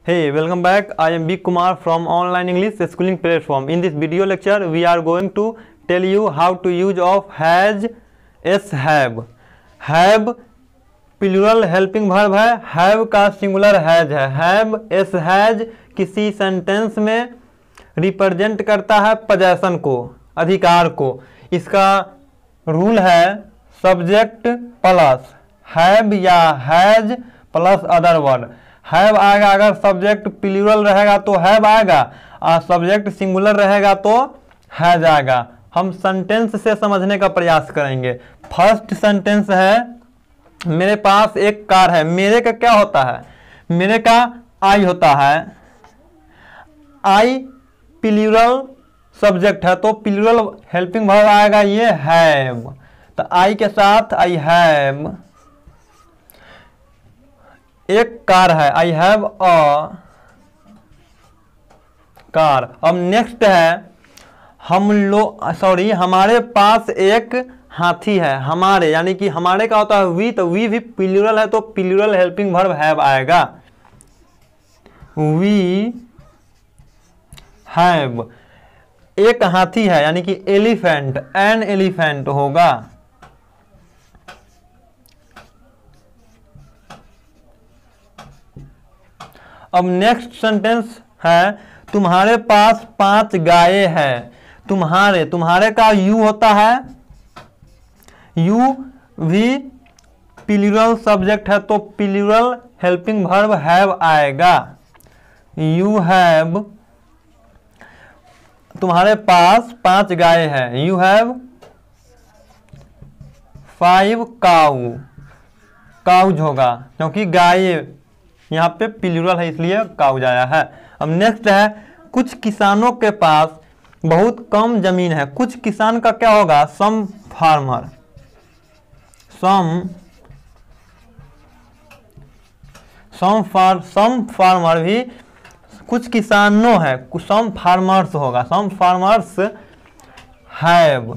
Hey, welcome back. I am Big Kumar from Online English Schooling Platform. In this video lecture, we are going to tell you how to use of has, s, have. Have plural helping verb है, have का singular has है। have, s, has किसी sentence में represent करता है possession को, अधिकार को। इसका रूल है सब्जेक्ट प्लस have या has plus other word. Have आएगा अगर सब्जेक्ट प्लूरल रहेगा तो हैव आएगा, और सब्जेक्ट सिंगुलर रहेगा तो हैज आएगा। हम सेंटेंस से समझने का प्रयास करेंगे। फर्स्ट सेंटेंस है, मेरे पास एक कार है। मेरे का क्या होता है? मेरे का आई होता है। आई प्लूरल सब्जेक्ट है तो प्लूरल हेल्पिंग वर्ब आएगा ये हैव। तो आई के साथ आई हैव। एक कार है, आई हैव अ कार। अब नेक्स्ट है, हमारे पास एक हाथी है। हमारे यानी कि हमारे का होता है वी, तो वी भी प्लूरल है तो प्लूरल हेल्पिंग वर्ब हैव आएगा। वी हैव एक हाथी है यानी कि एलिफेंट, एन एलिफेंट होगा। अब नेक्स्ट सेंटेंस है, तुम्हारे पास 5 गायें हैं। तुम्हारे का यू होता है। यू भी प्लूरल सब्जेक्ट है तो प्लूरल हेल्पिंग वर्ब हैव आएगा। यू हैव, तुम्हारे पास 5 गायें हैं। You have 5 cow. काउज होगा क्योंकि गायें यहाँ पे प्लूरल है इसलिए काउज आया है। अब नेक्स्ट है, कुछ किसानों के पास बहुत कम जमीन है। कुछ किसान का क्या होगा? सम फार्मर। सम फार्मर भी कुछ किसानों है, सम फार्मर्स होगा। Some farmers have.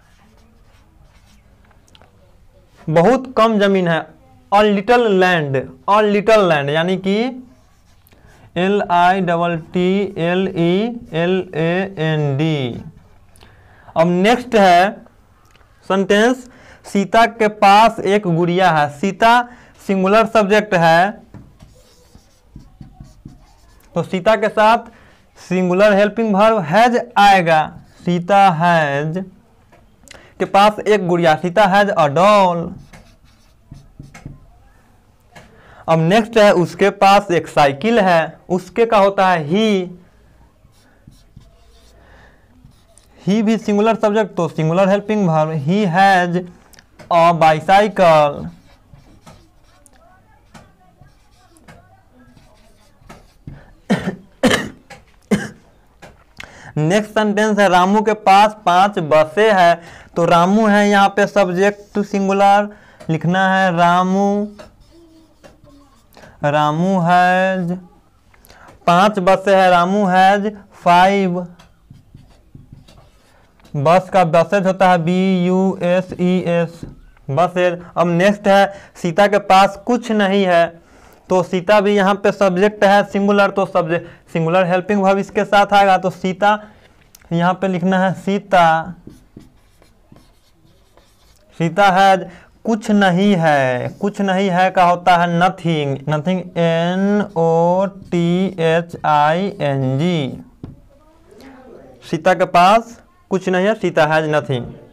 बहुत कम जमीन है। और लिटल लैंड, और लिटल लैंड यानी कि LITTLELAND। अब नेक्स्ट है सेंटेंस, सीता के पास एक गुड़िया है। सीता सिंगुलर सब्जेक्ट है तो सीता के साथ सिंगुलर हेल्पिंग वर्ब हैज आएगा। सीता हैज के पास एक गुड़िया, सीता हैज अ डॉल। अब नेक्स्ट है, उसके पास एक साइकिल है। उसके का होता है ही भी सिंगुलर सब्जेक्ट तो singular helping verb. He has a bicycle. Next sentence है, रामू के पास 5 बसें हैं। तो रामू है यहाँ पे सब्जेक्ट सिंगुलर लिखना है। रामू हैज 5 बसें है। रामू हैज 5 बस का बसेज होता है BUSES, बसेज। अब नेक्स्ट है, सीता के पास कुछ नहीं है। तो सीता भी यहाँ पे सब्जेक्ट है सिंगुलर तो सब्जेक्ट सिंगुलर हेल्पिंग वर्ब इसके साथ आएगा। तो सीता यहाँ पे लिखना है सीता। सीता हैज कुछ नहीं है। कुछ नहीं है का होता है नथिंग। Nothing NOTHING। सीता के पास कुछ नहीं है, सीता हैज नथिंग।